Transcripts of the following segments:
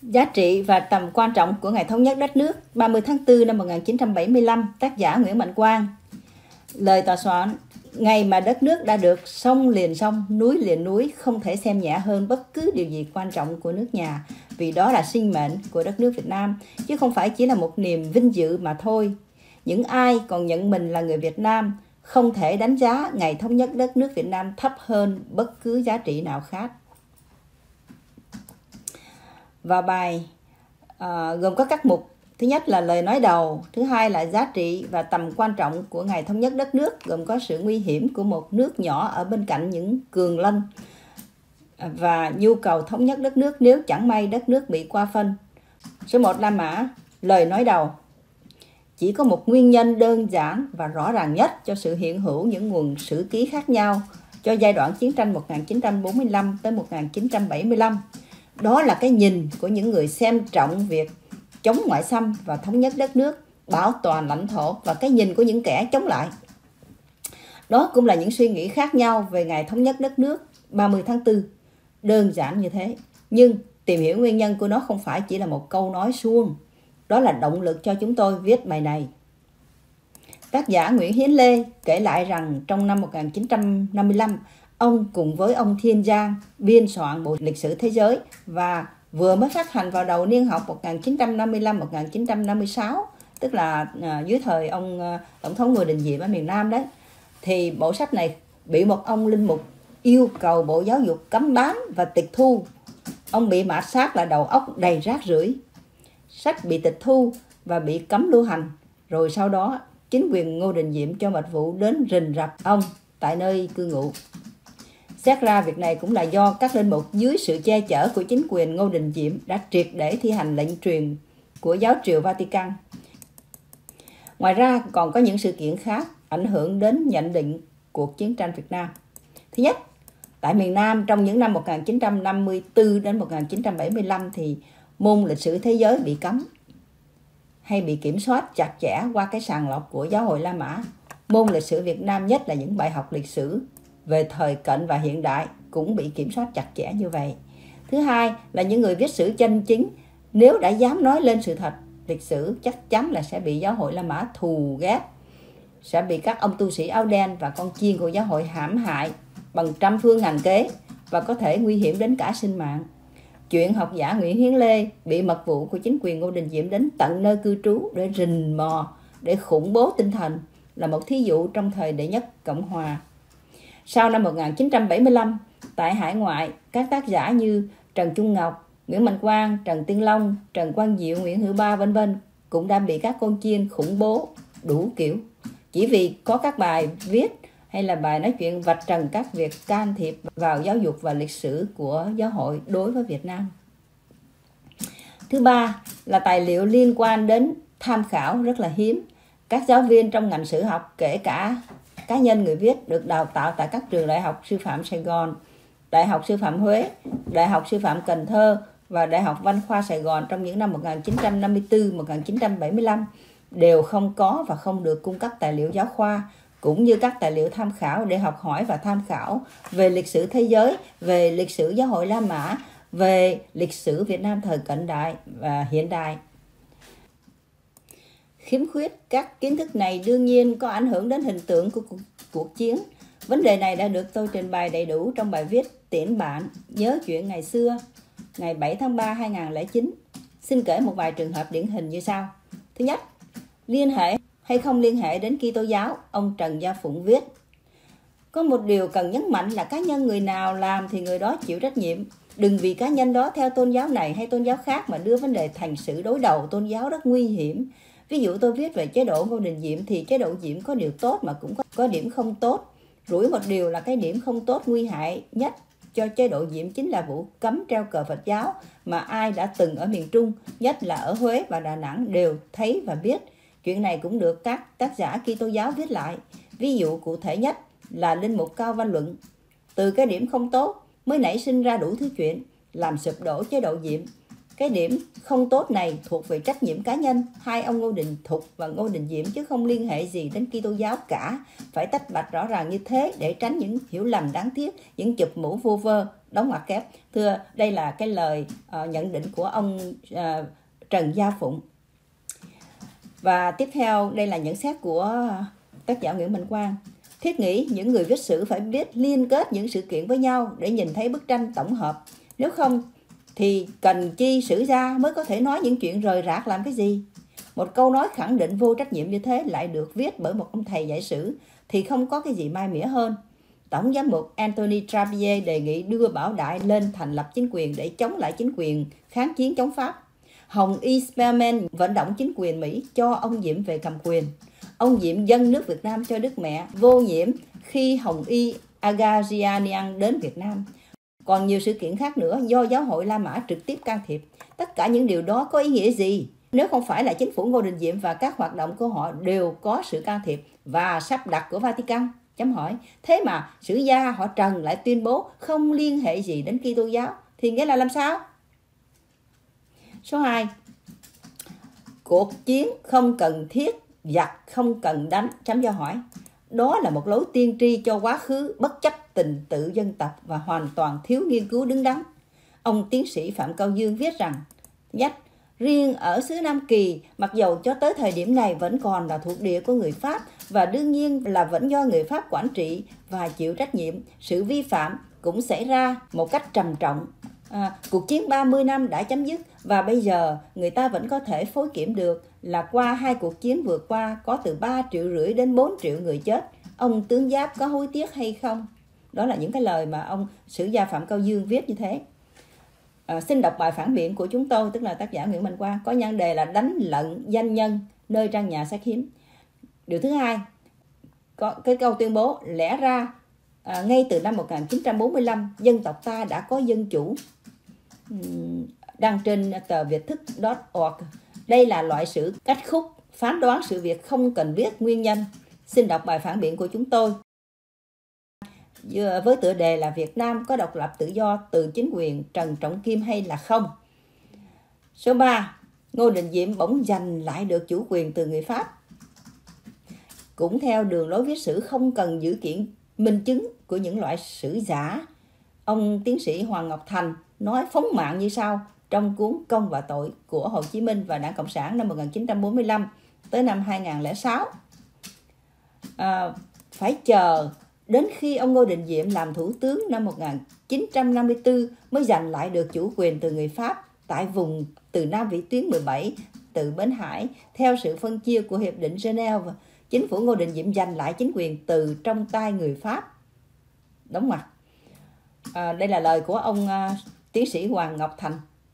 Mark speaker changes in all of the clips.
Speaker 1: Giá trị và tầm quan trọng của ngày thống nhất đất nước 30 tháng 4 năm 1975, tác giả Nguyễn Mạnh Quang. Lời tòa soạn: ngày mà đất nước đã được sông liền sông, núi liền núi, không thể xem nhẹ hơn bất cứ điều gì quan trọng của nước nhà, vì đó là sinh mệnh của đất nước Việt Nam, chứ không phải chỉ là một niềm vinh dự mà thôi. Những ai còn nhận mình là người Việt Nam không thể đánh giá ngày thống nhất đất nước Việt Nam thấp hơn bất cứ giá trị nào khác. Và bài gồm có các mục. Thứ nhất là lời nói đầu, thứ hai là giá trị và tầm quan trọng của ngày thống nhất đất nước, gồm có sự nguy hiểm của một nước nhỏ ở bên cạnh những cường lân và nhu cầu thống nhất đất nước nếu chẳng may đất nước bị qua phân. Số 1 La Mã. Lời nói đầu: chỉ có một nguyên nhân đơn giản và rõ ràng nhất cho sự hiện hữu những nguồn sử ký khác nhau cho giai đoạn chiến tranh 1945 tới 1975. Đó là cái nhìn của những người xem trọng việc chống ngoại xâm và thống nhất đất nước, bảo toàn lãnh thổ, và cái nhìn của những kẻ chống lại. Đó cũng là những suy nghĩ khác nhau về ngày thống nhất đất nước 30 tháng 4. Đơn giản như thế, nhưng tìm hiểu nguyên nhân của nó không phải chỉ là một câu nói suông. Đó là động lực cho chúng tôi viết bài này. Tác giả Nguyễn Hiến Lê kể lại rằng trong năm 1955, ông cùng với ông Thiên Giang biên soạn Bộ Lịch sử Thế giới và vừa mới phát hành vào đầu niên học 1955-1956, tức là dưới thời ông Tổng thống Ngô Đình Diệm ở miền Nam đấy. Thì bộ sách này bị một ông linh mục yêu cầu Bộ Giáo dục cấm bán và tịch thu. Ông bị mạt sát là đầu óc đầy rác rưởi. Sách bị tịch thu và bị cấm lưu hành. Rồi sau đó, chính quyền Ngô Đình Diệm cho mật vụ đến rình rập ông tại nơi cư ngụ. Xét ra việc này cũng là do các linh mục dưới sự che chở của chính quyền Ngô Đình Diệm đã triệt để thi hành lệnh truyền của giáo triều Vatican. Ngoài ra còn có những sự kiện khác ảnh hưởng đến nhận định cuộc chiến tranh Việt Nam. Thứ nhất, tại miền Nam trong những năm 1954 đến 1975 thì môn lịch sử thế giới bị cấm hay bị kiểm soát chặt chẽ qua cái sàng lọc của Giáo hội La Mã. Môn lịch sử Việt Nam, nhất là những bài học lịch sử về thời cận và hiện đại, cũng bị kiểm soát chặt chẽ như vậy. Thứ hai là những người viết sử chân chính, nếu đã dám nói lên sự thật lịch sử, chắc chắn là sẽ bị Giáo hội La Mã thù ghét, sẽ bị các ông tu sĩ áo đen và con chiên của giáo hội hãm hại bằng trăm phương ngàn kế và có thể nguy hiểm đến cả sinh mạng. Chuyện học giả Nguyễn Hiến Lê bị mật vụ của chính quyền Ngô Đình Diệm đến tận nơi cư trú để rình mò, để khủng bố tinh thần là một thí dụ trong thời đệ nhất Cộng Hòa. Sau năm 1975, tại hải ngoại, các tác giả như Trần Trung Ngọc, Nguyễn Mạnh Quang, Trần Tiên Long, Trần Quang Diệu, Nguyễn Hữu Ba v.v. cũng đã bị các con chiên khủng bố đủ kiểu, chỉ vì có các bài viết hay là bài nói chuyện vạch trần các việc can thiệp vào giáo dục và lịch sử của giáo hội đối với Việt Nam. Thứ ba là tài liệu liên quan đến tham khảo rất là hiếm. Các giáo viên trong ngành sử học, kể cả cá nhân người viết, được đào tạo tại các trường Đại học Sư phạm Sài Gòn, Đại học Sư phạm Huế, Đại học Sư phạm Cần Thơ và Đại học Văn khoa Sài Gòn trong những năm 1954-1975 đều không có và không được cung cấp tài liệu giáo khoa, cũng như các tài liệu tham khảo để học hỏi và tham khảo về lịch sử thế giới, về lịch sử Giáo hội La Mã, về lịch sử Việt Nam thời cận đại và hiện đại. Khiếm khuyết các kiến thức này đương nhiên có ảnh hưởng đến hình tượng của cuộc chiến. Vấn đề này đã được tôi trình bày đầy đủ trong bài viết Tiễn bạn nhớ chuyện ngày xưa, ngày 7 tháng 3 2009. Xin kể một vài trường hợp điển hình như sau. Thứ nhất, liên hệ hay không liên hệ đến Kitô giáo, ông Trần Gia Phụng viết: có một điều cần nhấn mạnh là cá nhân người nào làm thì người đó chịu trách nhiệm. Đừng vì cá nhân đó theo tôn giáo này hay tôn giáo khác mà đưa vấn đề thành sự đối đầu tôn giáo rất nguy hiểm. Ví dụ tôi viết về chế độ Ngô Đình Diệm thì chế độ Diệm có điều tốt mà cũng có điểm không tốt. Rủi một điều là cái điểm không tốt nguy hại nhất cho chế độ Diệm chính là vụ cấm treo cờ Phật giáo mà ai đã từng ở miền Trung, nhất là ở Huế và Đà Nẵng đều thấy và biết. Chuyện này cũng được các tác giả Kitô giáo viết lại. Ví dụ cụ thể nhất là linh mục Cao Văn Luận. Từ cái điểm không tốt mới nảy sinh ra đủ thứ chuyện, làm sụp đổ chế độ Diệm. Cái điểm không tốt này thuộc về trách nhiệm cá nhân hai ông Ngô Đình Thục và Ngô Đình Diệm, chứ không liên hệ gì đến Kitô giáo cả. Phải tách bạch rõ ràng như thế để tránh những hiểu lầm đáng tiếc, những chụp mũ vô vơ, đóng ngoặc kép. Thưa, đây là cái lời nhận định của ông Trần Gia Phụng. Và tiếp theo đây là nhận xét của tác giả Nguyễn Mạnh Quang. Thiết nghĩ những người viết sử phải biết liên kết những sự kiện với nhau để nhìn thấy bức tranh tổng hợp. Nếu không thì cần chi sử gia mới có thể nói những chuyện rời rạc làm cái gì. Một câu nói khẳng định vô trách nhiệm như thế lại được viết bởi một ông thầy dạy sử thì không có cái gì mai mỉa hơn. Tổng giám mục Anthony Trappier đề nghị đưa Bảo Đại lên thành lập chính quyền để chống lại chính quyền kháng chiến chống Pháp. Hồng Y Spearman vận động chính quyền Mỹ cho ông Diệm về cầm quyền. Ông Diệm dâng nước Việt Nam cho Đức Mẹ vô nhiễm khi Hồng Y Agasianian đến Việt Nam. Còn nhiều sự kiện khác nữa do giáo hội La Mã trực tiếp can thiệp. Tất cả những điều đó có ý nghĩa gì nếu không phải là chính phủ Ngô Đình Diệm và các hoạt động của họ đều có sự can thiệp và sắp đặt của Vatican? Chấm hỏi. Thế mà sử gia họ Trần lại tuyên bố không liên hệ gì đến Kitô giáo thì nghĩa là làm sao? Số 2. Cuộc chiến không cần thiết, giặc không cần đánh, chấm dấu hỏi. Đó là một lối tiên tri cho quá khứ bất chấp tình tự dân tộc và hoàn toàn thiếu nghiên cứu đứng đắn. Ông tiến sĩ Phạm Cao Dương viết rằng, riêng ở xứ Nam Kỳ, mặc dầu cho tới thời điểm này vẫn còn là thuộc địa của người Pháp và đương nhiên là vẫn do người Pháp quản trị và chịu trách nhiệm, sự vi phạm cũng xảy ra một cách trầm trọng. Cuộc chiến 30 năm đã chấm dứt và bây giờ người ta vẫn có thể phối kiểm được là qua hai cuộc chiến vừa qua có từ 3,5 triệu đến 4 triệu người chết. Ông tướng Giáp có hối tiếc hay không? Đó là những cái lời mà ông sử gia Phạm Cao Dương viết như thế. Xin đọc bài phản biện của chúng tôi, tức là tác giả Nguyễn Mạnh Quang, có nhan đề là đánh lận danh nhân nơi trang nhà sách hiếm. Điều thứ hai, có cái câu tuyên bố lẽ ra ngay từ năm 1945 dân tộc ta đã có dân chủ, đăng trên tờ Việt Thức.org. Đây là loại sử cách khúc, phán đoán sự việc không cần biết nguyên nhân. Xin đọc bài phản biện của chúng tôi với tựa đề là Việt Nam có độc lập tự do từ chính quyền Trần Trọng Kim hay là không. Số 3. Ngô Đình Diệm bỗng giành lại được chủ quyền từ người Pháp. Cũng theo đường lối viết sử không cần dữ kiện minh chứng của những loại sử giả. Ông tiến sĩ Hoàng Ngọc Thành nói phóng mạng như sau trong cuốn Công và Tội của Hồ Chí Minh và Đảng Cộng sản năm 1945 tới năm 2006. Phải chờ đến khi ông Ngô Đình Diệm làm thủ tướng năm 1954 mới giành lại được chủ quyền từ người Pháp tại vùng từ Nam Vĩ tuyến 17 từ Bến Hải theo sự phân chia của Hiệp định Geneva. Chính phủ Ngô Đình Diệm giành lại chính quyền từ trong tay người Pháp. Đóng ngoặc. Đây là lời của ông tiến sĩ Hoàng Ngọc Thành.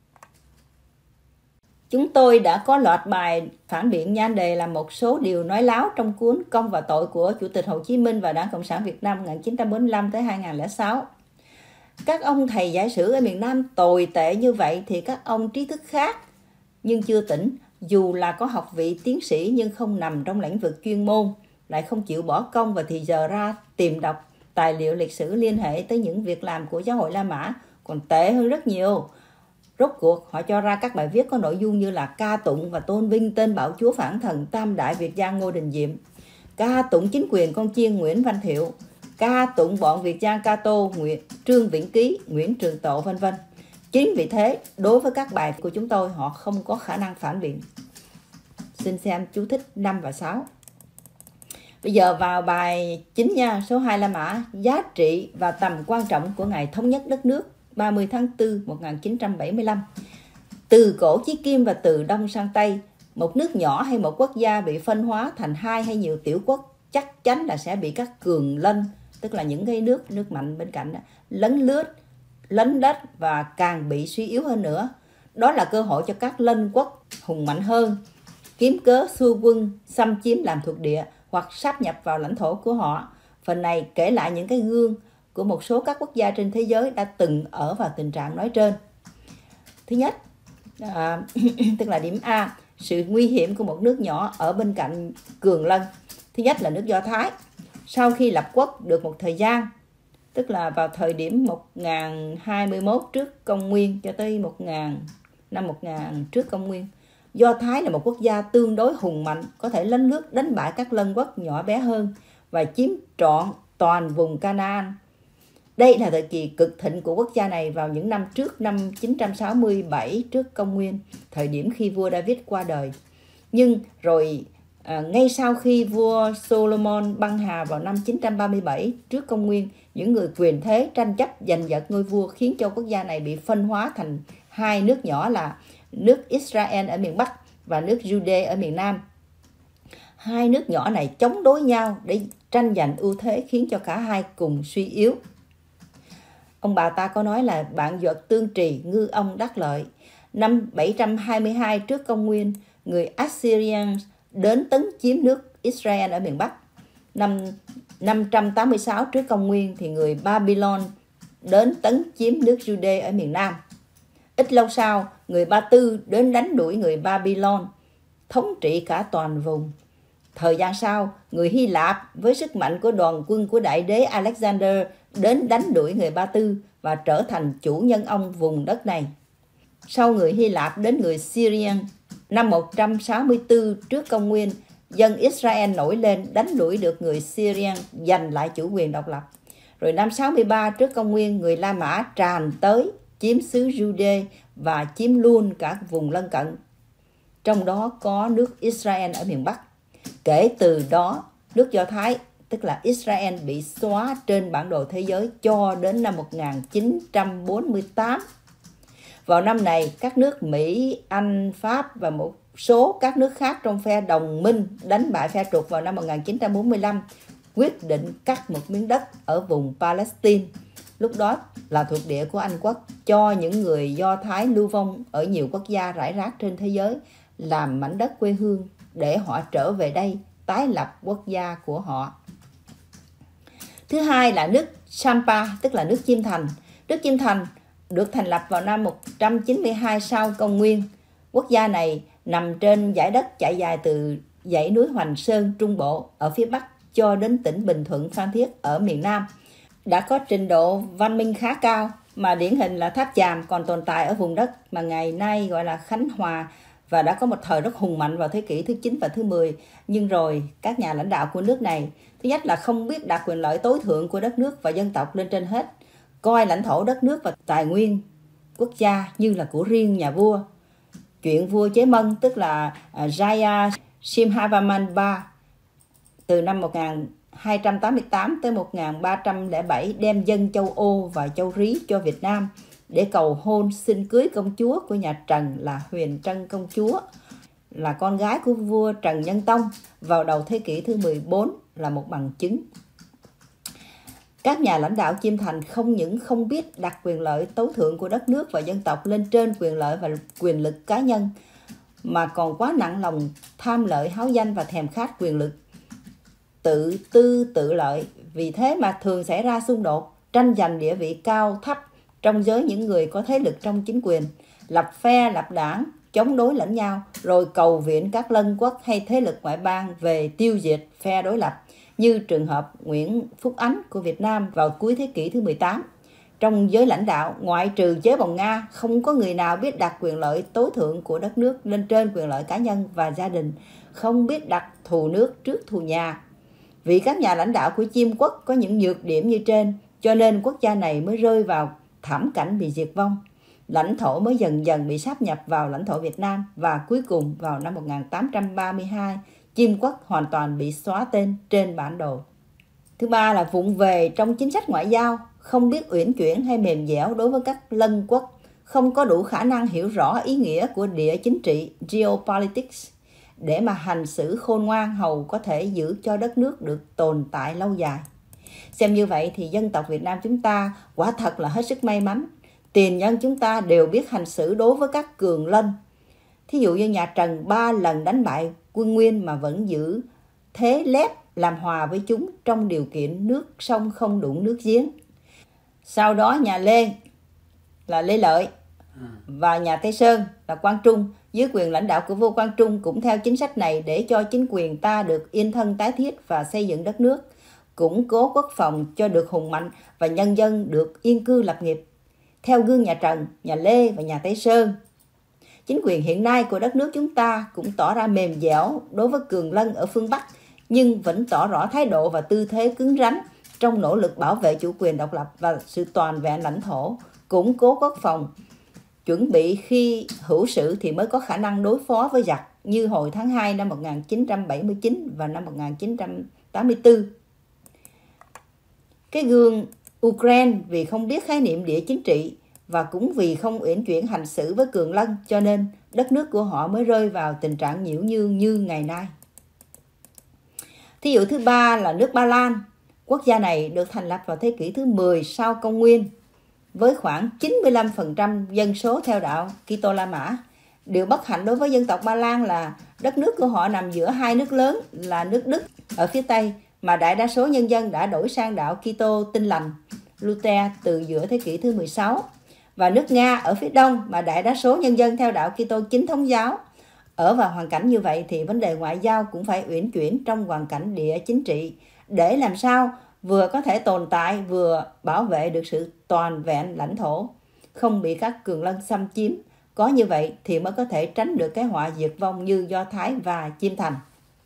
Speaker 1: Chúng tôi đã có loạt bài phản biện nhan đề là một số điều nói láo trong cuốn Công và Tội của Chủ tịch Hồ Chí Minh và Đảng Cộng sản Việt Nam 1945 tới 2006. Các ông thầy giải sử ở miền Nam tồi tệ như vậy thì các ông trí thức khác nhưng chưa tỉnh, dù là có học vị tiến sĩ nhưng không nằm trong lĩnh vực chuyên môn, lại không chịu bỏ công và thì giờ ra tìm đọc tài liệu lịch sử liên hệ tới những việc làm của giáo hội La Mã, còn tệ hơn rất nhiều. Rốt cuộc họ cho ra các bài viết có nội dung như là ca tụng và tôn vinh tên Bảo Chúa Phản Thần Tam Đại Việt Giang Ngô Đình Diệm, ca tụng chính quyền con chiên Nguyễn Văn Thiệu, ca tụng bọn Việt Giang Cato, Trương Viễn Ký, Nguyễn Trường Tộ, vân vân. Chính vì thế, đối với các bài của chúng tôi, họ không có khả năng phản biện. Xin xem chú thích 5 và 6. Bây giờ vào bài chính nha, số 2 La Mã, giá trị và tầm quan trọng của ngày thống nhất đất nước 30 tháng 4 1975. Từ cổ chí kim và từ Đông sang Tây, một nước nhỏ hay một quốc gia bị phân hóa thành hai hay nhiều tiểu quốc chắc chắn là sẽ bị các cường lân, tức là những cái nước mạnh bên cạnh đó, lấn đất và càng bị suy yếu hơn nữa. Đó là cơ hội cho các lân quốc hùng mạnh hơn kiếm cớ xua quân xâm chiếm làm thuộc địa hoặc sáp nhập vào lãnh thổ của họ. Phần này kể lại những cái gương của một số các quốc gia trên thế giới đã từng ở vào tình trạng nói trên. Thứ nhất, tức là điểm A, sự nguy hiểm của một nước nhỏ ở bên cạnh cường lân. Thứ nhất là nước Do Thái. Sau khi lập quốc được một thời gian, tức là vào thời điểm 1021 trước công nguyên cho tới năm 1000 trước công nguyên. Do Thái là một quốc gia tương đối hùng mạnh, có thể lấn lướt đánh bại các lân quốc nhỏ bé hơn và chiếm trọn toàn vùng Canaan. Đây là thời kỳ cực thịnh của quốc gia này vào những năm trước năm 967 trước công nguyên, thời điểm khi vua David qua đời. Nhưng rồi ngay sau khi vua Solomon băng hà vào năm 937 trước công nguyên, những người quyền thế tranh chấp giành giật ngôi vua khiến cho quốc gia này bị phân hóa thành hai nước nhỏ là nước Israel ở miền Bắc và nước Jude ở miền Nam. Hai nước nhỏ này chống đối nhau để tranh giành ưu thế, khiến cho cả hai cùng suy yếu. Ông bà ta có nói là bạn giọt tương trì, ngư ông đắc lợi. Năm 722 trước công nguyên, người Assyrian đến tấn chiếm nước Israel ở miền Bắc. Năm 586 trước công nguyên thì người Babylon đến tấn chiếm nước Jude ở miền Nam. Ít lâu sau, người Ba Tư đến đánh đuổi người Babylon, thống trị cả toàn vùng. Thời gian sau, người Hy Lạp với sức mạnh của đoàn quân của đại đế Alexander đến đánh đuổi người Ba Tư và trở thành chủ nhân ông vùng đất này. Sau người Hy Lạp đến người Syrian, năm 164 trước công nguyên, dân Israel nổi lên đánh đuổi được người Syrian, giành lại chủ quyền độc lập. Rồi năm 63 trước công nguyên, người La Mã tràn tới chiếm xứ Jude và chiếm luôn cả vùng lân cận, trong đó có nước Israel ở miền Bắc. Kể từ đó, nước Do Thái, tức là Israel, bị xóa trên bản đồ thế giới cho đến năm 1948. Vào năm này, các nước Mỹ, Anh, Pháp và một số các nước khác trong phe đồng minh đánh bại phe trục vào năm 1945, quyết định cắt một miếng đất ở vùng Palestine, lúc đó là thuộc địa của Anh quốc, cho những người Do Thái lưu vong ở nhiều quốc gia rải rác trên thế giới làm mảnh đất quê hương để họ trở về đây tái lập quốc gia của họ. Thứ hai là nước Champa, tức là nước Chiêm Thành. Nước Chiêm Thành được thành lập vào năm 192 sau công nguyên. Quốc gia này nằm trên dải đất chạy dài từ dãy núi Hoành Sơn Trung Bộ ở phía Bắc cho đến tỉnh Bình Thuận Phan Thiết ở miền Nam. Đã có trình độ văn minh khá cao, mà điển hình là Tháp Chàm còn tồn tại ở vùng đất mà ngày nay gọi là Khánh Hòa, và đã có một thời rất hùng mạnh vào thế kỷ thứ 9 và thứ 10. Nhưng rồi các nhà lãnh đạo của nước này, thứ nhất là không biết đặt quyền lợi tối thượng của đất nước và dân tộc lên trên hết, coi lãnh thổ đất nước và tài nguyên quốc gia như là của riêng nhà vua. Chuyện vua Chế Mân, tức là Jaya Simhavaman III, từ năm 1288 tới 1307 đem dân châu Ô và châu Rí cho Việt Nam để cầu hôn xin cưới công chúa của nhà Trần là Huyền Trân công chúa, là con gái của vua Trần Nhân Tông vào đầu thế kỷ thứ 14, là một bằng chứng. Các nhà lãnh đạo Chiêm Thành không những không biết đặt quyền lợi tối thượng của đất nước và dân tộc lên trên quyền lợi và quyền lực cá nhân, mà còn quá nặng lòng tham lợi háo danh và thèm khát quyền lực, tự tư tự lợi. Vì thế mà thường xảy ra xung đột, tranh giành địa vị cao thấp trong giới những người có thế lực trong chính quyền, lập phe lập đảng, chống đối lẫn nhau, rồi cầu viện các lân quốc hay thế lực ngoại bang về tiêu diệt phe đối lập, như trường hợp Nguyễn Phúc Ánh của Việt Nam vào cuối thế kỷ thứ 18. Trong giới lãnh đạo, ngoại trừ chế Bồng Nga, không có người nào biết đặt quyền lợi tối thượng của đất nước lên trên quyền lợi cá nhân và gia đình, không biết đặt thù nước trước thù nhà. Vì các nhà lãnh đạo của Chiêm quốc có những nhược điểm như trên, cho nên quốc gia này mới rơi vào thảm cảnh bị diệt vong. Lãnh thổ mới dần dần bị sáp nhập vào lãnh thổ Việt Nam, và cuối cùng vào năm 1832, Chiêm quốc hoàn toàn bị xóa tên trên bản đồ. Thứ ba là vụng về trong chính sách ngoại giao, không biết uyển chuyển hay mềm dẻo đối với các lân quốc, không có đủ khả năng hiểu rõ ý nghĩa của địa chính trị geopolitics để mà hành xử khôn ngoan hầu có thể giữ cho đất nước được tồn tại lâu dài. Xem như vậy thì dân tộc Việt Nam chúng ta quả thật là hết sức may mắn. Tiền nhân chúng ta đều biết hành xử đối với các cường lân. Thí dụ như nhà Trần 3 lần đánh bại quân Nguyên mà vẫn giữ thế lép làm hòa với chúng trong điều kiện nước sông không đụng nước giếng. Sau đó nhà Lê là Lê Lợi và nhà Tây Sơn là Quang Trung dưới quyền lãnh đạo của vua Quang Trung cũng theo chính sách này để cho chính quyền ta được yên thân tái thiết và xây dựng đất nước, củng cố quốc phòng cho được hùng mạnh và nhân dân được yên cư lập nghiệp. Theo gương nhà Trần, nhà Lê và nhà Tây Sơn, Chính quyền hiện nay của đất nước chúng ta cũng tỏ ra mềm dẻo đối với cường lân ở phương Bắc, nhưng vẫn tỏ rõ thái độ và tư thế cứng rắn trong nỗ lực bảo vệ chủ quyền độc lập và sự toàn vẹn lãnh thổ, củng cố quốc phòng, chuẩn bị khi hữu sự thì mới có khả năng đối phó với giặc như hồi tháng 2 năm 1979 và năm 1984. Cái gương Ukraine vì không biết khái niệm địa chính trị và cũng vì không uyển chuyển hành xử với cường lân cho nên đất nước của họ mới rơi vào tình trạng nhiễu nhương như ngày nay. Thí dụ thứ ba là nước Ba Lan. Quốc gia này được thành lập vào thế kỷ thứ 10 sau công nguyên với khoảng 95% dân số theo đạo Kitô La Mã. Điều bất hạnh đối với dân tộc Ba Lan là đất nước của họ nằm giữa hai nước lớn là nước Đức ở phía Tây mà đại đa số nhân dân đã đổi sang đạo Kitô Tin Lành Luther từ giữa thế kỷ thứ 16 và nước Nga ở phía Đông mà đại đa số nhân dân theo đạo Kitô Chính thống giáo. Ở vào hoàn cảnh như vậy thì vấn đề ngoại giao cũng phải uyển chuyển trong hoàn cảnh địa chính trị để làm sao vừa có thể tồn tại vừa bảo vệ được sự toàn vẹn lãnh thổ, không bị các cường lân xâm chiếm. Có như vậy thì mới có thể tránh được cái họa diệt vong như Do Thái và Chiêm Thành.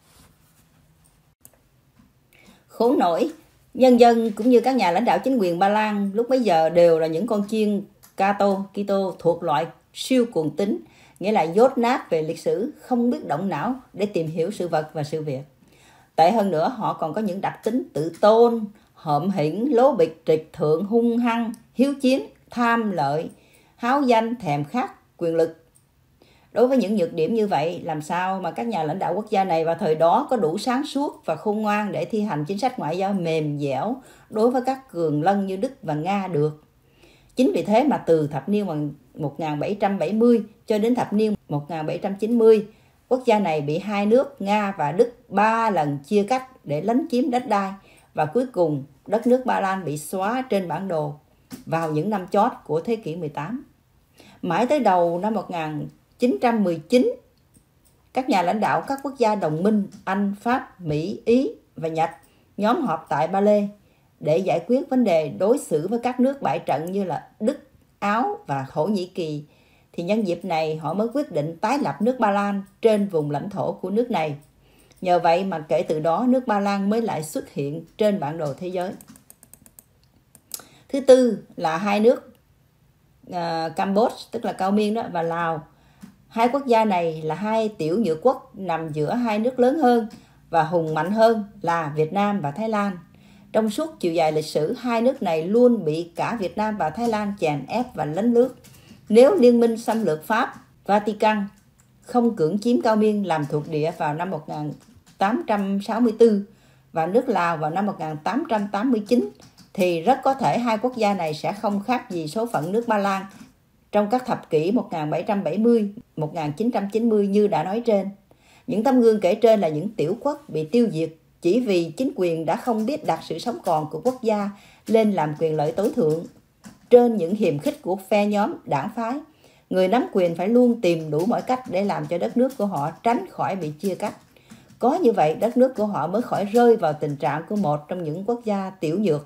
Speaker 1: Khốn nổi, nhân dân cũng như các nhà lãnh đạo chính quyền Ba Lan lúc bấy giờ đều là những con chiên Kitô thuộc loại siêu cuồng tín, nghĩa là dốt nát về lịch sử, không biết động não để tìm hiểu sự vật và sự việc. Tệ hơn nữa, họ còn có những đặc tính tự tôn, hợm hĩnh, lố bịch, trịch thượng, hung hăng, hiếu chiến, tham lợi, háo danh, thèm khát, quyền lực. Đối với những nhược điểm như vậy, làm sao mà các nhà lãnh đạo quốc gia này vào thời đó có đủ sáng suốt và khôn ngoan để thi hành chính sách ngoại giao mềm dẻo đối với các cường lân như Đức và Nga được? Chính vì thế mà từ thập niên 1770 cho đến thập niên 1790, quốc gia này bị hai nước Nga và Đức 3 lần chia cắt để lấn chiếm đất đai và cuối cùng đất nước Ba Lan bị xóa trên bản đồ vào những năm chót của thế kỷ 18. Mãi tới đầu năm 1919, các nhà lãnh đạo các quốc gia đồng minh Anh, Pháp, Mỹ, Ý và Nhật nhóm họp tại Ba Lê để giải quyết vấn đề đối xử với các nước bại trận như là Đức, Áo và Thổ Nhĩ Kỳ. Thì nhân dịp này họ mới quyết định tái lập nước Ba Lan trên vùng lãnh thổ của nước này. Nhờ vậy mà kể từ đó nước Ba Lan mới lại xuất hiện trên bản đồ thế giới. Thứ tư là hai nước Campuchia, tức là Cao Miên đó, và Lào. Hai quốc gia này là hai tiểu nhược quốc nằm giữa hai nước lớn hơn và hùng mạnh hơn là Việt Nam và Thái Lan. Trong suốt chiều dài lịch sử, hai nước này luôn bị cả Việt Nam và Thái Lan chèn ép và lấn lướt. Nếu Liên minh xâm lược Pháp, Vatican không cưỡng chiếm Cao Miên làm thuộc địa vào năm 1864 và nước Lào vào năm 1889, thì rất có thể hai quốc gia này sẽ không khác gì số phận nước Ba Lan trong các thập kỷ 1770-1990 như đã nói trên. Những tấm gương kể trên là những tiểu quốc bị tiêu diệt chỉ vì chính quyền đã không biết đặt sự sống còn của quốc gia lên làm quyền lợi tối thượng trên những hiềm khích của phe nhóm đảng phái. Người nắm quyền phải luôn tìm đủ mọi cách để làm cho đất nước của họ tránh khỏi bị chia cắt. Có như vậy, đất nước của họ mới khỏi rơi vào tình trạng của một trong những quốc gia tiểu nhược.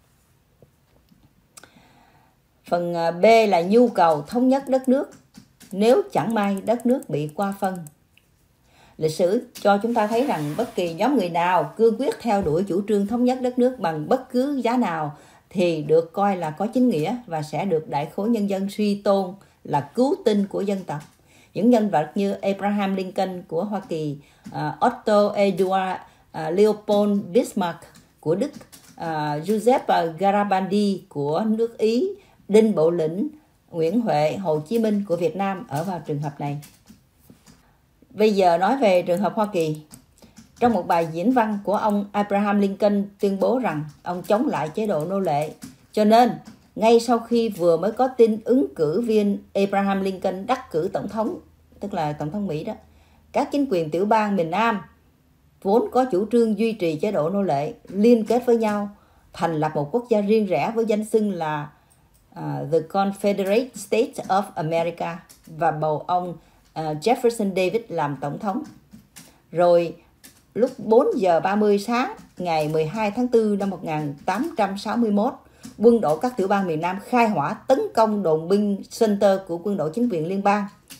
Speaker 1: Phần B là nhu cầu thống nhất đất nước nếu chẳng may đất nước bị qua phân. Lịch sử cho chúng ta thấy rằng bất kỳ nhóm người nào cương quyết theo đuổi chủ trương thống nhất đất nước bằng bất cứ giá nào thì được coi là có chính nghĩa và sẽ được đại khối nhân dân suy tôn là cứu tinh của dân tộc. Những nhân vật như Abraham Lincoln của Hoa Kỳ, Otto Eduard Leopold Bismarck của Đức, Joseph Garibaldi của nước Ý, Đinh Bộ Lĩnh, Nguyễn Huệ, Hồ Chí Minh của Việt Nam ở vào trường hợp này. Bây giờ nói về trường hợp Hoa Kỳ. Trong một bài diễn văn của ông Abraham Lincoln tuyên bố rằng ông chống lại chế độ nô lệ. Cho nên, ngay sau khi vừa mới có tin ứng cử viên Abraham Lincoln đắc cử tổng thống, tức là tổng thống Mỹ đó, các chính quyền tiểu bang miền Nam vốn có chủ trương duy trì chế độ nô lệ liên kết với nhau, thành lập một quốc gia riêng rẽ với danh xưng là The Confederate States of America và bầu ông Jefferson Davis làm tổng thống. Rồi lúc 4 giờ 30 sáng ngày 12 tháng 4 năm 1861, quân đội các tiểu bang miền Nam khai hỏa tấn công đồn binh center của quân đội chính quyền liên bang.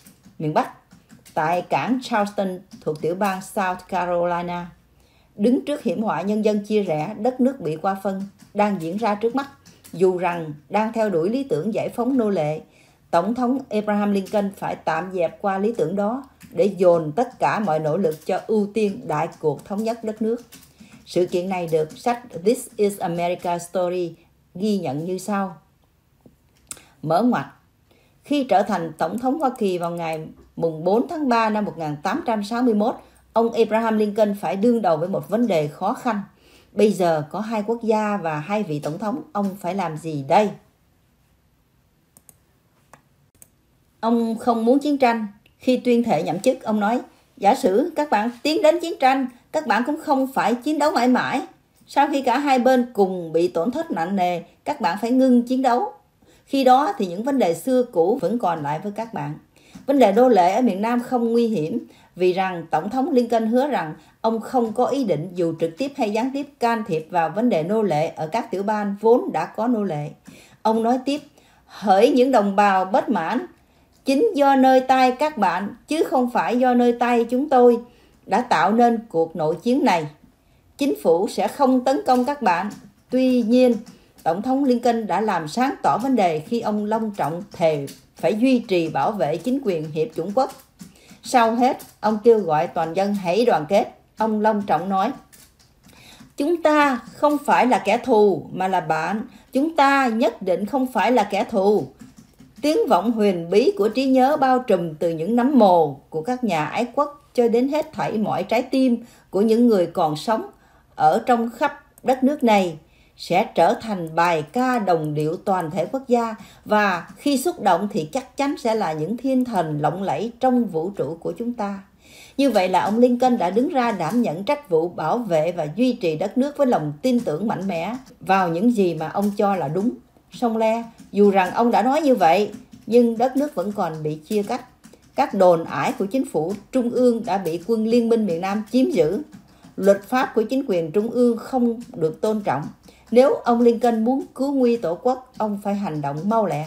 Speaker 1: miền Bắc, tại cảng Charleston thuộc tiểu bang South Carolina. Đứng trước hiểm họa nhân dân chia rẽ, đất nước bị瓜phân đang diễn ra trước mắt. Dù rằng đang theo đuổi lý tưởng giải phóng nô lệ, Tổng thống Abraham Lincoln phải tạm dẹp qua lý tưởng đó để dồn tất cả mọi nỗ lực cho ưu tiên đại cuộc thống nhất đất nước. Sự kiện này được sách This is America Story ghi nhận như sau. Mở ngoặt. Khi trở thành Tổng thống Hoa Kỳ vào ngày mùng 4 tháng 3 năm 1861, ông Abraham Lincoln phải đương đầu với một vấn đề khó khăn. Bây giờ có 2 quốc gia và 2 vị tổng thống, ông phải làm gì đây? Ông không muốn chiến tranh. Khi tuyên thệ nhậm chức, ông nói, giả sử các bạn tiến đến chiến tranh, các bạn cũng không phải chiến đấu mãi mãi. Sau khi cả hai bên cùng bị tổn thất nặng nề, các bạn phải ngưng chiến đấu. Khi đó thì những vấn đề xưa cũ vẫn còn lại với các bạn. Vấn đề nô lệ ở miền Nam không nguy hiểm, vì rằng Tổng thống Lincoln hứa rằng ông không có ý định dù trực tiếp hay gián tiếp can thiệp vào vấn đề nô lệ ở các tiểu bang vốn đã có nô lệ. Ông nói tiếp, hỡi những đồng bào bất mãn, chính do nơi tay các bạn chứ không phải do nơi tay chúng tôi đã tạo nên cuộc nội chiến này. Chính phủ sẽ không tấn công các bạn. Tuy nhiên, Tổng thống Lincoln đã làm sáng tỏ vấn đề khi ông long trọng thề phải duy trì bảo vệ chính quyền hiệp chủng quốc. Sau hết, ông kêu gọi toàn dân hãy đoàn kết. Ông long trọng nói, chúng ta không phải là kẻ thù mà là bạn. Chúng ta nhất định không phải là kẻ thù. Tiếng vọng huyền bí của trí nhớ bao trùm từ những nấm mồ của các nhà ái quốc cho đến hết thảy mọi trái tim của những người còn sống ở trong khắp đất nước này sẽ trở thành bài ca đồng điệu toàn thể quốc gia, và khi xúc động thì chắc chắn sẽ là những thiên thần lộng lẫy trong vũ trụ của chúng ta. Như vậy là ông Lincoln đã đứng ra đảm nhận trách vụ bảo vệ và duy trì đất nước với lòng tin tưởng mạnh mẽ vào những gì mà ông cho là đúng. Song le, dù rằng ông đã nói như vậy, nhưng đất nước vẫn còn bị chia cắt. Các đồn ải của chính phủ trung ương đã bị quân liên minh miền Nam chiếm giữ. Luật pháp của chính quyền trung ương không được tôn trọng. Nếu ông Lincoln muốn cứu nguy tổ quốc, ông phải hành động mau lẹ.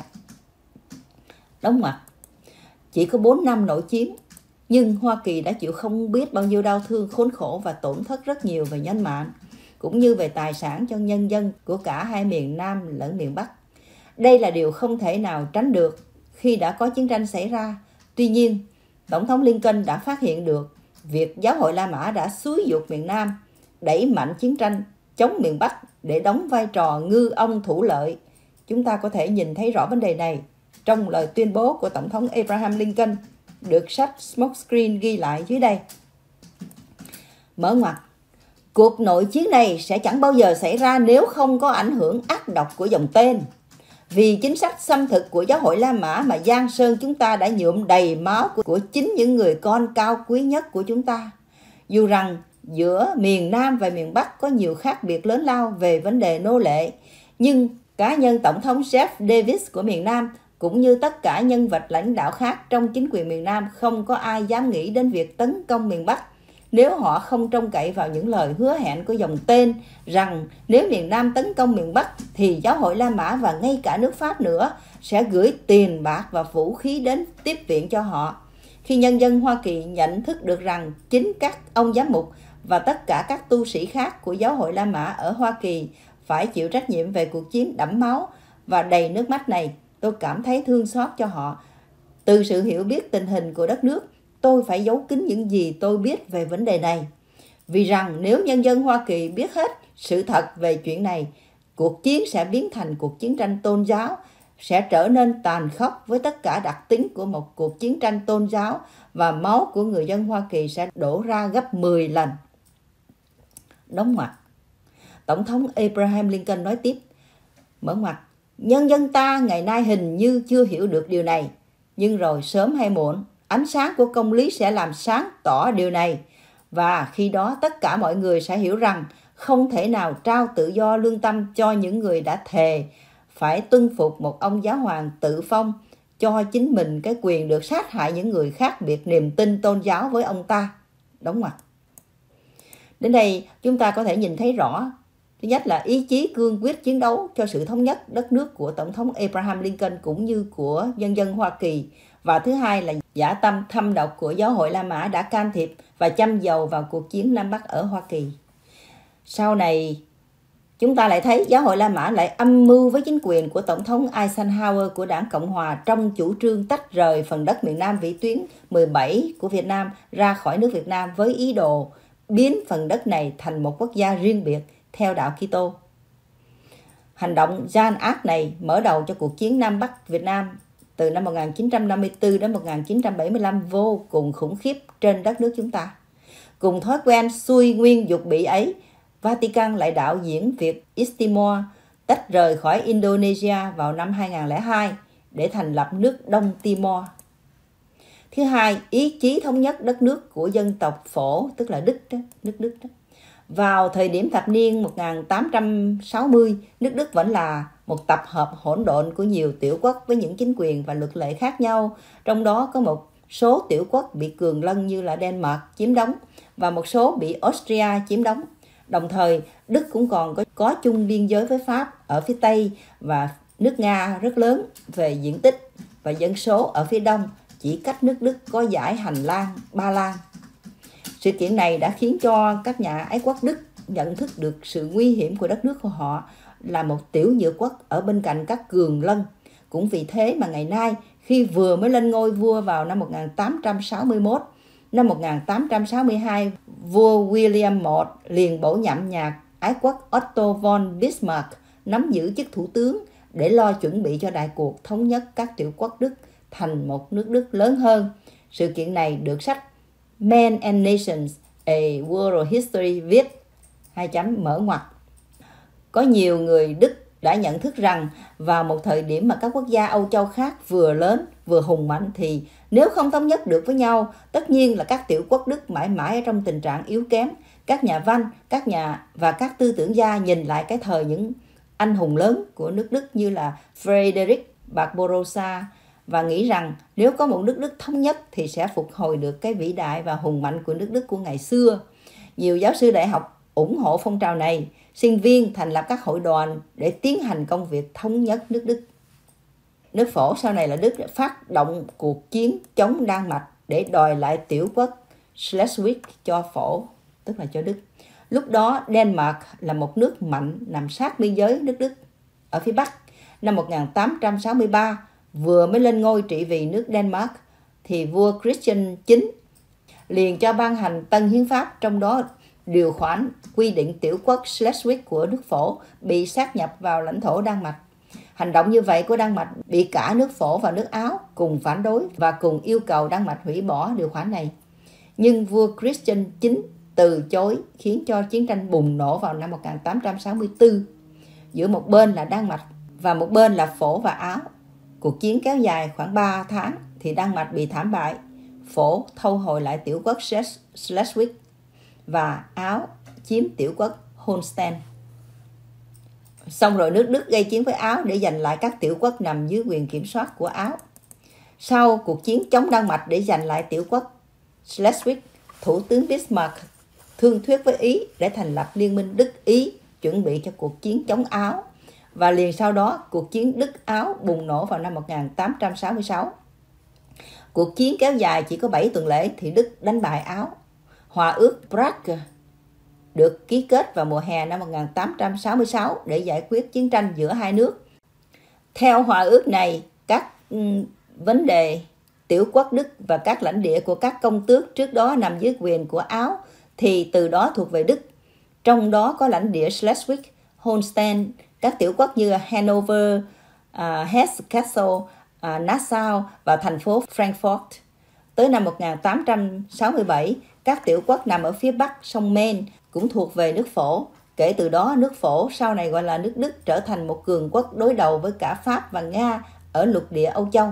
Speaker 1: Đóng ngoặc. Chỉ có 4 năm nội chiến, nhưng Hoa Kỳ đã chịu không biết bao nhiêu đau thương, khốn khổ và tổn thất rất nhiều về nhân mạng, cũng như về tài sản cho nhân dân của cả hai miền Nam lẫn miền Bắc. Đây là điều không thể nào tránh được khi đã có chiến tranh xảy ra. Tuy nhiên, Tổng thống Lincoln đã phát hiện được việc giáo hội La Mã đã xúi giục miền Nam đẩy mạnh chiến tranh chống miền Bắc để đóng vai trò ngư ông thủ lợi. Chúng ta có thể nhìn thấy rõ vấn đề này trong lời tuyên bố của Tổng thống Abraham Lincoln, được sách Smokescreen ghi lại dưới đây. Mở ngoặt. Cuộc nội chiến này sẽ chẳng bao giờ xảy ra nếu không có ảnh hưởng ác độc của dòng tên. Vì chính sách xâm thực của giáo hội La Mã mà Giang Sơn chúng ta đã nhuộm đầy máu của chính những người con cao quý nhất của chúng ta. Dù rằng giữa miền Nam và miền Bắc có nhiều khác biệt lớn lao về vấn đề nô lệ, nhưng cá nhân Tổng thống Jeff Davis của miền Nam cũng như tất cả nhân vật lãnh đạo khác trong chính quyền miền Nam không có ai dám nghĩ đến việc tấn công miền Bắc nếu họ không trông cậy vào những lời hứa hẹn của dòng tên rằng nếu miền Nam tấn công miền Bắc thì giáo hội La Mã và ngay cả nước Pháp nữa sẽ gửi tiền bạc và vũ khí đến tiếp viện cho họ. Khi nhân dân Hoa Kỳ nhận thức được rằng chính các ông giám mục và tất cả các tu sĩ khác của giáo hội La Mã ở Hoa Kỳ phải chịu trách nhiệm về cuộc chiến đẫm máu và đầy nước mắt này, tôi cảm thấy thương xót cho họ. Từ sự hiểu biết tình hình của đất nước, tôi phải giấu kín những gì tôi biết về vấn đề này. Vì rằng nếu nhân dân Hoa Kỳ biết hết sự thật về chuyện này, cuộc chiến sẽ biến thành cuộc chiến tranh tôn giáo, sẽ trở nên tàn khốc với tất cả đặc tính của một cuộc chiến tranh tôn giáo, và máu của người dân Hoa Kỳ sẽ đổ ra gấp 10 lần. Đóng ngoặc. Tổng thống Abraham Lincoln nói tiếp, mở ngoặc, nhân dân ta ngày nay hình như chưa hiểu được điều này, nhưng rồi sớm hay muộn, ánh sáng của công lý sẽ làm sáng tỏ điều này, và khi đó tất cả mọi người sẽ hiểu rằng không thể nào trao tự do lương tâm cho những người đã thề phải tuân phục một ông giáo hoàng tự phong cho chính mình cái quyền được sát hại những người khác biệt niềm tin tôn giáo với ông ta. Đóng ngoặc. Đến đây chúng ta có thể nhìn thấy rõ, thứ nhất là ý chí cương quyết chiến đấu cho sự thống nhất đất nước của Tổng thống Abraham Lincoln cũng như của nhân dân Hoa Kỳ Và thứ hai là dã tâm thâm độc của giáo hội La Mã đã can thiệp và châm dầu vào cuộc chiến Nam Bắc ở Hoa Kỳ. Sau này, chúng ta lại thấy giáo hội La Mã lại âm mưu với chính quyền của Tổng thống Eisenhower của Đảng Cộng Hòa trong chủ trương tách rời phần đất miền Nam vĩ tuyến 17 của Việt Nam ra khỏi nước Việt Nam với ý đồ biến phần đất này thành một quốc gia riêng biệt theo đạo Kitô. Hành động gian ác này mở đầu cho cuộc chiến Nam Bắc Việt Nam từ năm 1954 đến 1975 vô cùng khủng khiếp trên đất nước chúng ta. Cùng thói quen xuôi nguyên dục bị ấy, Vatican lại đạo diễn việc East Timor tách rời khỏi Indonesia vào năm 2002 để thành lập nước Đông Timor. Thứ hai, ý chí thống nhất đất nước của dân tộc Phổ, tức là nước Đức đó. Vào thời điểm thập niên 1860, nước Đức vẫn là một tập hợp hỗn độn của nhiều tiểu quốc với những chính quyền và luật lệ khác nhau. Trong đó có một số tiểu quốc bị cường lân như là Denmark chiếm đóng và một số bị Austria chiếm đóng. Đồng thời, Đức cũng còn có chung biên giới với Pháp ở phía Tây và nước Nga rất lớn về diện tích và dân số ở phía Đông, chỉ cách nước Đức có dải hành lang Ba Lan. Sự kiện này đã khiến cho các nhà ái quốc Đức nhận thức được sự nguy hiểm của đất nước của họ là một tiểu nhược quốc ở bên cạnh các cường lân. Cũng vì thế mà ngày nay, khi vừa mới lên ngôi vua vào năm 1861, năm 1862, vua William I liền bổ nhiệm nhà ái quốc Otto von Bismarck nắm giữ chức thủ tướng để lo chuẩn bị cho đại cuộc thống nhất các tiểu quốc Đức thành một nước Đức lớn hơn. Sự kiện này được sách Men and Nations, A World History viết (mở ngoặc). Có nhiều người Đức đã nhận thức rằng vào một thời điểm mà các quốc gia Âu Châu khác vừa lớn vừa hùng mạnh thì nếu không thống nhất được với nhau, tất nhiên là các tiểu quốc Đức mãi mãi ở trong tình trạng yếu kém. Các nhà văn, các tư tưởng gia nhìn lại cái thời những anh hùng lớn của nước Đức như là Frederick Barbarossa và nghĩ rằng nếu có một nước Đức thống nhất thì sẽ phục hồi được cái vĩ đại và hùng mạnh của nước Đức của ngày xưa. Nhiều giáo sư đại học ủng hộ phong trào này, sinh viên thành lập các hội đoàn để tiến hành công việc thống nhất nước Đức. Nước Phổ sau này là Đức đã phát động cuộc chiến chống Đan Mạch để đòi lại tiểu quốc Schleswig cho Phổ, tức là cho Đức. Lúc đó Denmark là một nước mạnh nằm sát biên giới nước Đức ở phía Bắc. Năm 1863, vừa mới lên ngôi trị vì nước Denmark, thì vua Christian IX liền cho ban hành tân hiến pháp, trong đó điều khoản quy định tiểu quốc Schleswig của nước Phổ bị sát nhập vào lãnh thổ Đan Mạch. Hành động như vậy của Đan Mạch bị cả nước Phổ và nước Áo cùng phản đối và cùng yêu cầu Đan Mạch hủy bỏ điều khoản này. Nhưng vua Christian IX từ chối, khiến cho chiến tranh bùng nổ vào năm 1864. Giữa một bên là Đan Mạch và một bên là Phổ và Áo. Cuộc chiến kéo dài khoảng 3 tháng thì Đan Mạch bị thảm bại. Phổ thu hồi lại tiểu quốc Schleswig và Áo chiếm tiểu quốc Holstein. Xong rồi nước Đức gây chiến với Áo để giành lại các tiểu quốc nằm dưới quyền kiểm soát của Áo. Sau cuộc chiến chống Đan Mạch để giành lại tiểu quốc Schleswig, Thủ tướng Bismarck thương thuyết với Ý để thành lập liên minh Đức-Ý chuẩn bị cho cuộc chiến chống Áo. Và liền sau đó, cuộc chiến Đức-Áo bùng nổ vào năm 1866. Cuộc chiến kéo dài chỉ có 7 tuần lễ thì Đức đánh bại Áo. Hòa ước Prague được ký kết vào mùa hè năm 1866 để giải quyết chiến tranh giữa hai nước. Theo hòa ước này, các vấn đề tiểu quốc Đức và các lãnh địa của các công tước trước đó nằm dưới quyền của Áo thì từ đó thuộc về Đức. Trong đó có lãnh địa Schleswig, Holstein, các tiểu quốc như Hanover, Hesse-Kassel, Nassau và thành phố Frankfurt. Tới năm 1867, các tiểu quốc nằm ở phía bắc sông Main cũng thuộc về nước Phổ. Kể từ đó, nước Phổ sau này gọi là nước Đức trở thành một cường quốc đối đầu với cả Pháp và Nga ở lục địa Âu Châu.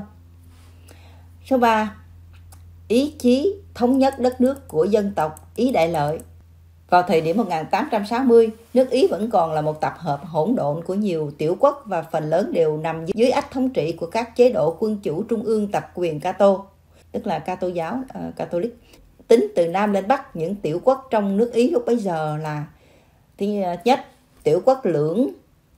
Speaker 1: Số 3. Ý chí thống nhất đất nước của dân tộc Ý Đại Lợi. Vào thời điểm 1860, nước Ý vẫn còn là một tập hợp hỗn độn của nhiều tiểu quốc và phần lớn đều nằm dưới ách thống trị của các chế độ quân chủ trung ương tập quyền Cato, tức là Cato giáo, Catholic. Tính từ Nam lên Bắc, những tiểu quốc trong nước Ý lúc bấy giờ là: thứ nhất, tiểu quốc lưỡng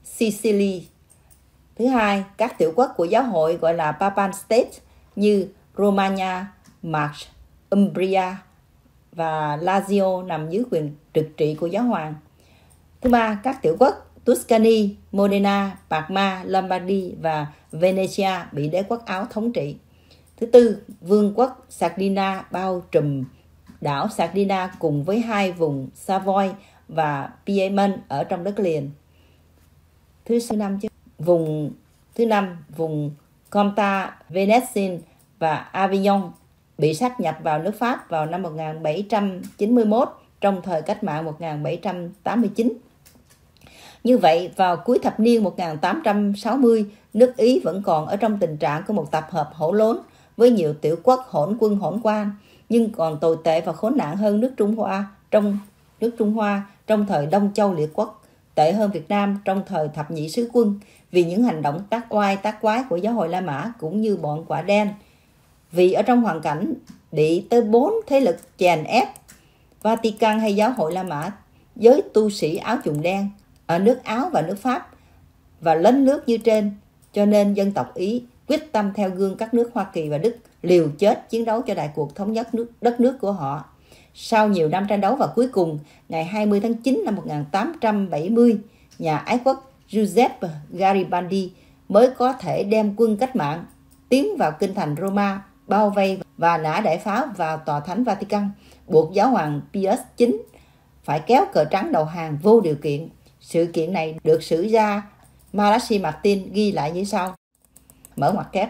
Speaker 1: Sicily. Thứ hai, các tiểu quốc của giáo hội gọi là Papal State như Romagna, Marche, Umbria và Lazio nằm dưới quyền trực trị của giáo hoàng. Thứ ba, các tiểu quốc Tuscany, Modena, Parma, Lombardy và Venetia bị đế quốc Áo thống trị. Thứ tư, vương quốc Sardinia bao trùm đảo Sardinia cùng với hai vùng Savoy và Piedmont ở trong đất liền. Thứ năm, vùng Comta, Venetia và Avignon bị sáp nhập vào nước Pháp vào năm 1791 trong thời cách mạng 1789. Như vậy, vào cuối thập niên 1860, nước Ý vẫn còn ở trong tình trạng của một tập hợp hỗn lốn với nhiều tiểu quốc hỗn quân hỗn quan, nhưng còn tồi tệ và khốn nạn hơn nước Trung Hoa trong thời Đông Châu Liệt Quốc, tệ hơn Việt Nam trong thời Thập Nhị Sứ Quân vì những hành động tác oai tác quái của giáo hội La Mã cũng như bọn quả đen. Vì ở trong hoàn cảnh bị tới 4 thế lực chèn ép, Vatican hay giáo hội La Mã với tu sĩ áo chùm đen ở nước Áo và nước Pháp và lấn lướt như trên, cho nên dân tộc Ý quyết tâm theo gương các nước Hoa Kỳ và Đức liều chết chiến đấu cho đại cuộc thống nhất đất nước của họ. Sau nhiều năm tranh đấu và cuối cùng, ngày 20 tháng 9 năm 1870, nhà ái quốc Giuseppe Garibaldi mới có thể đem quân cách mạng tiến vào kinh thành Roma, bao vây và nã đại pháo vào tòa thánh Vatican, buộc giáo hoàng Pius IX phải kéo cờ trắng đầu hàng vô điều kiện. Sự kiện này được sử gia Malachi Martin ghi lại như sau. Mở ngoặc kép.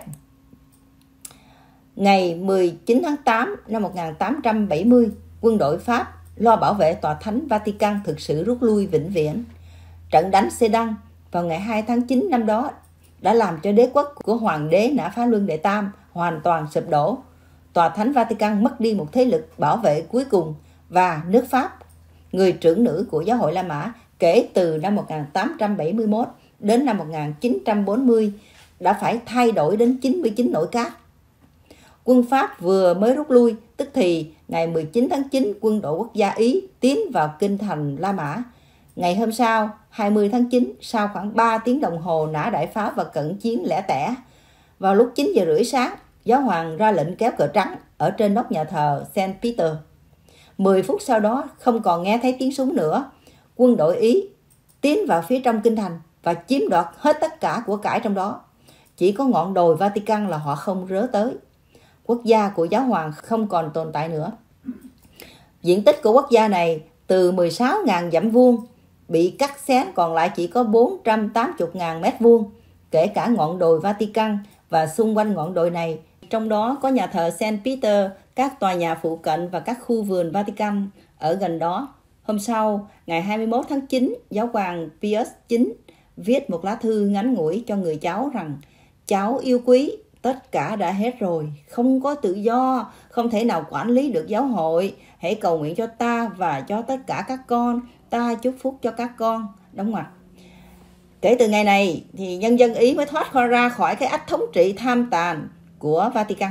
Speaker 1: Ngày 19 tháng 8 năm 1870, quân đội Pháp lo bảo vệ tòa thánh Vatican thực sự rút lui vĩnh viễn. Trận đánh Sedan vào ngày 2 tháng 9 năm đó đã làm cho đế quốc của Hoàng đế Nã Phá Luân Đệ Tam hoàn toàn sụp đổ. Tòa thánh Vatican mất đi một thế lực bảo vệ cuối cùng và nước Pháp, người trưởng nữ của giáo hội La Mã kể từ năm 1871 đến năm 1940, đã phải thay đổi đến 99 nỗi cát. Quân Pháp vừa mới rút lui, tức thì ngày 19 tháng 9 quân đội quốc gia Ý tiến vào kinh thành La Mã. Ngày hôm sau, 20 tháng 9, sau khoảng 3 tiếng đồng hồ nã đại pháo và cận chiến lẻ tẻ, vào lúc 9 giờ rưỡi sáng, giáo hoàng ra lệnh kéo cờ trắng ở trên nóc nhà thờ Saint Peter. 10 phút sau đó, không còn nghe thấy tiếng súng nữa. Quân đội Ý tiến vào phía trong kinh thành và chiếm đoạt hết tất cả của cải trong đó. Chỉ có ngọn đồi Vatican là họ không rớ tới. Quốc gia của giáo hoàng không còn tồn tại nữa. Diện tích của quốc gia này từ 16.000 dặm vuông bị cắt xén còn lại chỉ có 480.000 mét vuông, kể cả ngọn đồi Vatican và xung quanh ngọn đồi này. Trong đó có nhà thờ Saint Peter, các tòa nhà phụ cận và các khu vườn Vatican ở gần đó. Hôm sau, ngày 21 tháng 9, giáo hoàng Pius IX viết một lá thư ngắn ngủi cho người cháu rằng: cháu yêu quý, tất cả đã hết rồi, không có tự do, không thể nào quản lý được giáo hội. Hãy cầu nguyện cho ta và cho tất cả các con, ta chúc phúc cho các con. Đóng ngoặc. Kể từ ngày này thì nhân dân Ý mới thoát ra khỏi cái ách thống trị tham tàn của Vatican.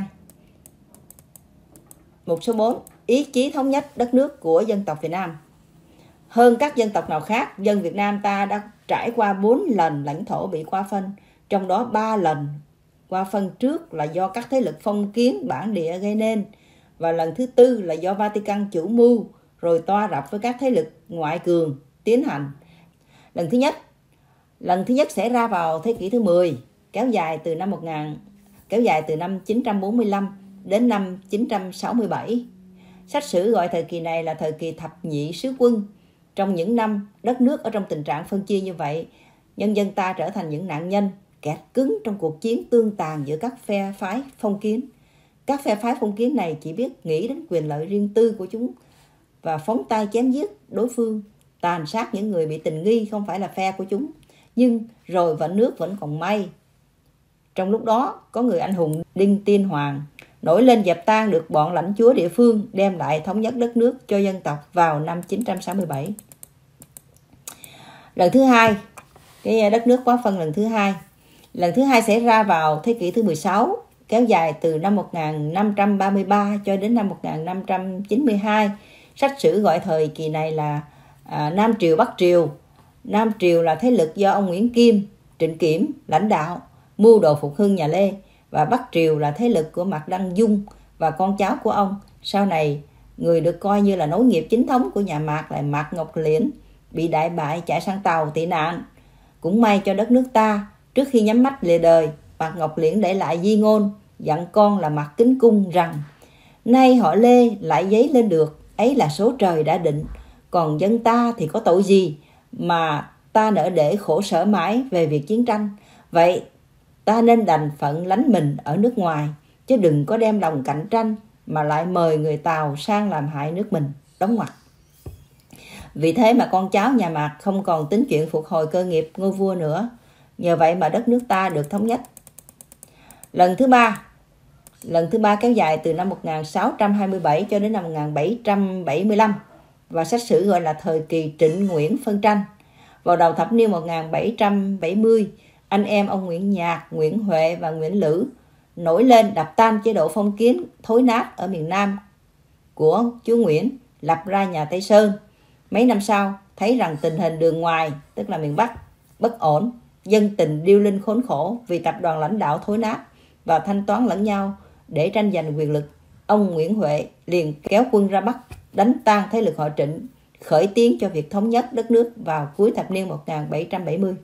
Speaker 1: Mục số 4. Ý chí thống nhất đất nước của dân tộc Việt Nam. Hơn các dân tộc nào khác, dân Việt Nam ta đã trải qua 4 lần lãnh thổ bị瓜phân, trong đó 3 lần qua phân trước là do các thế lực phong kiến bản địa gây nên, và lần thứ tư là do Vatican chủ mưu rồi toa rập với các thế lực ngoại cường tiến hành. Lần thứ nhất xảy ra vào thế kỷ thứ 10, kéo dài từ năm 945 đến năm 967. Sách sử gọi thời kỳ này là thời kỳ thập nhị sứ quân. Trong những năm đất nước ở trong tình trạng phân chia như vậy, nhân dân ta trở thành những nạn nhân kẹt cứng trong cuộc chiến tương tàn giữa các phe phái phong kiến. Các phe phái phong kiến này chỉ biết nghĩ đến quyền lợi riêng tư của chúng và phóng tay chém giết đối phương, tàn sát những người bị tình nghi không phải là phe của chúng. Nhưng rồi nước vẫn còn may. Trong lúc đó, có người anh hùng Đinh Tiên Hoàng nổi lên dẹp tan được bọn lãnh chúa địa phương, đem lại thống nhất đất nước cho dân tộc vào năm 967. Lần thứ hai, cái đất nước quá phân lần thứ hai xảy ra vào thế kỷ thứ 16, kéo dài từ năm 1533 cho đến năm 1592. Sách sử gọi thời kỳ này là Nam Triều Bắc Triều. Nam Triều là thế lực do ông Nguyễn Kim, Trịnh Kiểm lãnh đạo, mưu đồ phục hưng nhà Lê. và Bắc Triều là thế lực của Mạc Đăng Dung và con cháu của ông. Sau này, người được coi như là nối nghiệp chính thống của nhà Mạc là Mạc Ngọc Liễn bị đại bại chạy sang Tàu tị nạn. Cũng may cho đất nước ta, trước khi nhắm mắt lìa đời, Mạc Ngọc Liễn để lại di ngôn dặn con là Mạc Kính Cung rằng: nay họ Lê lại dấy lên được, ấy là số trời đã định, còn dân ta thì có tội gì mà ta nỡ để khổ sở mãi về việc chiến tranh. Vậy ta nên đành phận lánh mình ở nước ngoài, chứ đừng có đem lòng cạnh tranh mà lại mời người Tàu sang làm hại nước mình. Đóng ngoặc. Vì thế mà con cháu nhà Mạc không còn tính chuyện phục hồi cơ nghiệp ngôi vua nữa. Nhờ vậy mà đất nước ta được thống nhất. Lần thứ ba kéo dài từ năm 1627 cho đến năm 1775 và sách sử gọi là thời kỳ Trịnh Nguyễn phân tranh. Vào đầu thập niên 1770, anh em ông Nguyễn Nhạc, Nguyễn Huệ và Nguyễn Lữ nổi lên đập tan chế độ phong kiến thối nát ở miền Nam của chúa Nguyễn, lập ra nhà Tây Sơn. Mấy năm sau, thấy rằng tình hình đường ngoài, tức là miền Bắc, bất ổn, dân tình điêu linh khốn khổ vì tập đoàn lãnh đạo thối nát và thanh toán lẫn nhau để tranh giành quyền lực. Ông Nguyễn Huệ liền kéo quân ra Bắc, đánh tan thế lực họ Trịnh, khởi tiến cho việc thống nhất đất nước vào cuối thập niên 1770.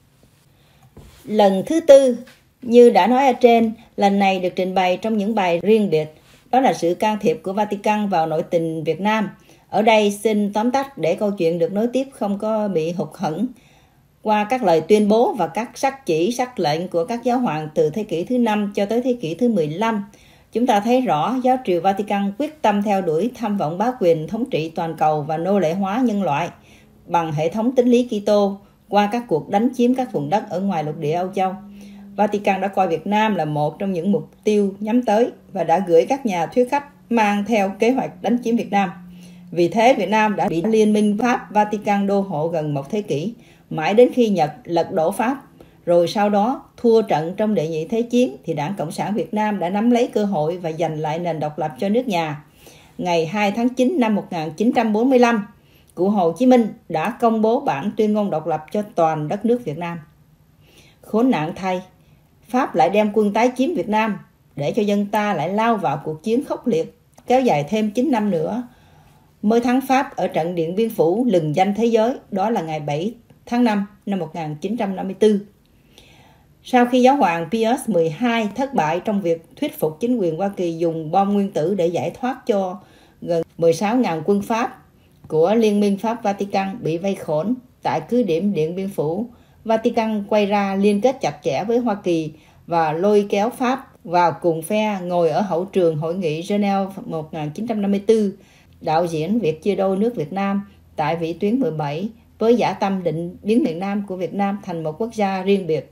Speaker 1: Lần thứ tư, như đã nói ở trên, lần này được trình bày trong những bài riêng biệt. Đó là sự can thiệp của Vatican vào nội tình Việt Nam. Ở đây xin tóm tắt để câu chuyện được nối tiếp không có bị hụt hẫng. Qua các lời tuyên bố và các sắc chỉ, sắc lệnh của các giáo hoàng từ thế kỷ thứ 5 cho tới thế kỷ thứ 15, chúng ta thấy rõ giáo triều Vatican quyết tâm theo đuổi tham vọng bá quyền thống trị toàn cầu và nô lệ hóa nhân loại bằng hệ thống tín lý Kitô qua các cuộc đánh chiếm các vùng đất ở ngoài lục địa Âu Châu. Vatican đã coi Việt Nam là một trong những mục tiêu nhắm tới và đã gửi các nhà thuyết khách mang theo kế hoạch đánh chiếm Việt Nam. Vì thế, Việt Nam đã bị Liên minh Pháp Vatican đô hộ gần một thế kỷ, mãi đến khi Nhật lật đổ Pháp, rồi sau đó thua trận trong Đệ nhị Thế chiến, thì Đảng Cộng sản Việt Nam đã nắm lấy cơ hội và giành lại nền độc lập cho nước nhà. Ngày 2 tháng 9 năm 1945, cụ Hồ Chí Minh đã công bố bản tuyên ngôn độc lập cho toàn đất nước Việt Nam. Khốn nạn thay, Pháp lại đem quân tái chiếm Việt Nam để cho dân ta lại lao vào cuộc chiến khốc liệt, kéo dài thêm 9 năm nữa mới thắng Pháp ở trận Điện Biên Phủ lừng danh thế giới, đó là ngày 7 tháng 5 năm 1954. Sau khi giáo hoàng Pius XII thất bại trong việc thuyết phục chính quyền Hoa Kỳ dùng bom nguyên tử để giải thoát cho gần 16.000 quân Pháp của Liên minh Pháp Vatican bị vây khốn tại cứ điểm Điện Biên Phủ, Vatican quay ra liên kết chặt chẽ với Hoa Kỳ và lôi kéo Pháp vào cùng phe ngồi ở hậu trường hội nghị Geneva 1954, đạo diễn việc chia đôi nước Việt Nam tại vĩ tuyến 17 với dã tâm định biến miền Nam của Việt Nam thành một quốc gia riêng biệt.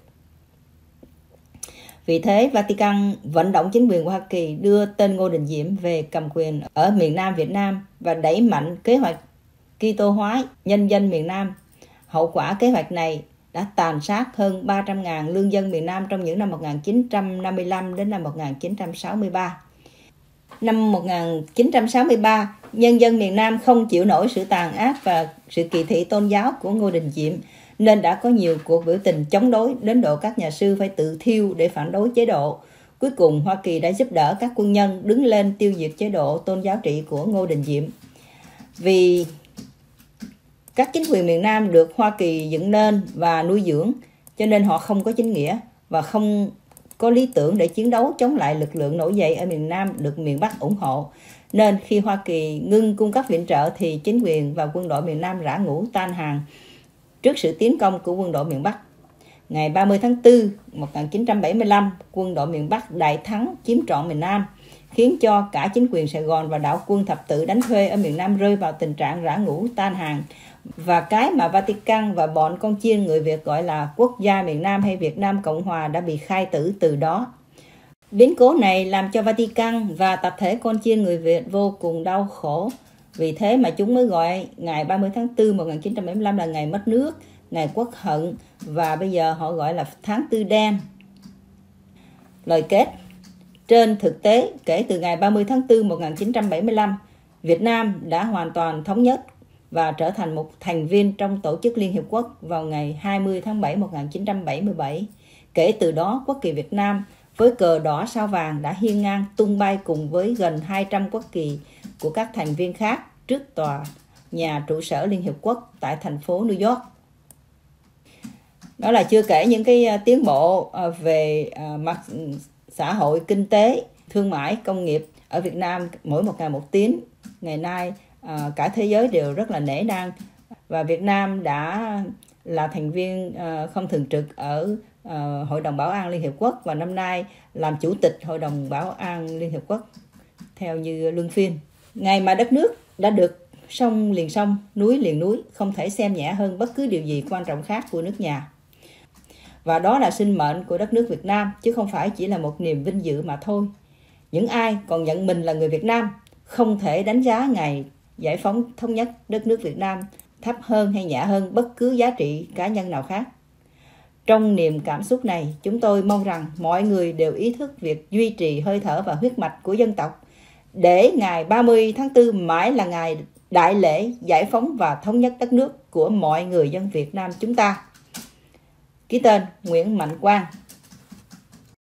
Speaker 1: Vì thế, Vatican vận động chính quyền của Hoa Kỳ đưa tên Ngô Đình Diệm về cầm quyền ở miền Nam Việt Nam và đẩy mạnh kế hoạch Kitô hóa nhân dân miền Nam. Hậu quả kế hoạch này đã tàn sát hơn 300.000 lương dân miền Nam trong những năm 1955 đến năm 1963. Năm 1963, nhân dân miền Nam không chịu nổi sự tàn ác và sự kỳ thị tôn giáo của Ngô Đình Diệm, nên đã có nhiều cuộc biểu tình chống đối đến độ các nhà sư phải tự thiêu để phản đối chế độ. Cuối cùng, Hoa Kỳ đã giúp đỡ các quân nhân đứng lên tiêu diệt chế độ tôn giáo trị của Ngô Đình Diệm. Vì các chính quyền miền Nam được Hoa Kỳ dựng nên và nuôi dưỡng, cho nên họ không có chính nghĩa và không có lý tưởng để chiến đấu chống lại lực lượng nổi dậy ở miền Nam được miền Bắc ủng hộ. Nên khi Hoa Kỳ ngưng cung cấp viện trợ thì chính quyền và quân đội miền Nam rã ngũ tan hàng trước sự tiến công của quân đội miền Bắc. Ngày 30 tháng 4, 1975, quân đội miền Bắc đại thắng chiếm trọn miền Nam, khiến cho cả chính quyền Sài Gòn và đạo quân thập tự đánh thuê ở miền Nam rơi vào tình trạng rã ngũ tan hàng. Và cái mà Vatican và bọn con chiên người Việt gọi là quốc gia miền Nam hay Việt Nam Cộng Hòa đã bị khai tử từ đó. Biến cố này làm cho Vatican và tập thể con chiên người Việt vô cùng đau khổ. Vì thế mà chúng mới gọi ngày 30 tháng 4 1975 là ngày mất nước, ngày quốc hận, và bây giờ họ gọi là tháng Tư đen. Lời kết: trên thực tế, kể từ ngày 30 tháng 4 1975, Việt Nam đã hoàn toàn thống nhất và trở thành một thành viên trong Tổ chức Liên Hiệp Quốc vào ngày 20 tháng 7 1977. Kể từ đó, Quốc kỳ Việt Nam với cờ đỏ sao vàng đã hiên ngang tung bay cùng với gần 200 quốc kỳ của các thành viên khác trước tòa nhà trụ sở Liên Hiệp Quốc tại thành phố New York. Đó là chưa kể những cái tiến bộ về mặt xã hội, kinh tế, thương mại, công nghiệp ở Việt Nam mỗi một ngày một tiến. Ngày nay cả thế giới đều rất là nể nang, và Việt Nam đã là thành viên không thường trực ở Hội đồng Bảo an Liên Hiệp Quốc, và năm nay làm chủ tịch Hội đồng Bảo an Liên Hiệp Quốc theo như luân phiên. Ngày mà đất nước đã được sông liền sông, núi liền núi, không thể xem nhẹ hơn bất cứ điều gì quan trọng khác của nước nhà. Và đó là sinh mệnh của đất nước Việt Nam, chứ không phải chỉ là một niềm vinh dự mà thôi. Những ai còn nhận mình là người Việt Nam không thể đánh giá ngày giải phóng thống nhất đất nước Việt Nam thấp hơn hay nhẹ hơn bất cứ giá trị cá nhân nào khác. Trong niềm cảm xúc này, chúng tôi mong rằng mọi người đều ý thức việc duy trì hơi thở và huyết mạch của dân tộc, để ngày 30 tháng 4 mãi là ngày đại lễ giải phóng và thống nhất đất nước của mọi người dân Việt Nam chúng ta. Ký tên Nguyễn Mạnh Quang.